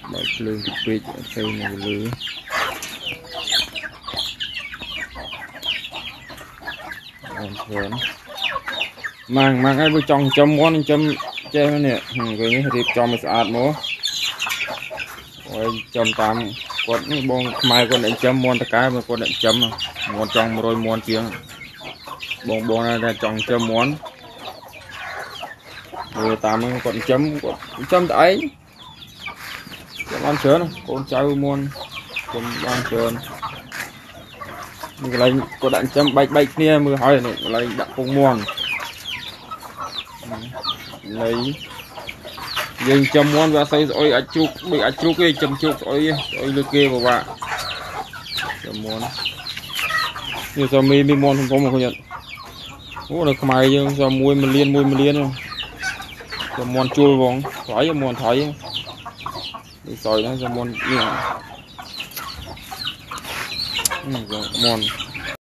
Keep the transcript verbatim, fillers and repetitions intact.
Bảy lương cái bịch xây này lưới còn mang mang cái bữa trong chấm món chấm chơi nè rồi như thịt cho mình sạch múa rồi chấm tám con bông mai con định chấm món tất cả mà con định chấm món trong rồi món tiếng bông bông này là trong chấm món rồi tám con chấm chấm ấy chấm ăn sớm con trai món chấm ăn sớm lấy có đạn chấm bạch bạch kia mưa hỏi này lấy đạn không mòn lấy dừng chấm món và xây ôi ăn chúc bị ăn chúc cái chấm chúc ôi ôi lừa kia của bạn chấm món như sao mi mi món không có mà không nhận ô là mày nhưng sao muối mình liên muối mình liên không chấm món chua vòng thoái món thoái đi sỏi nó chấm món như món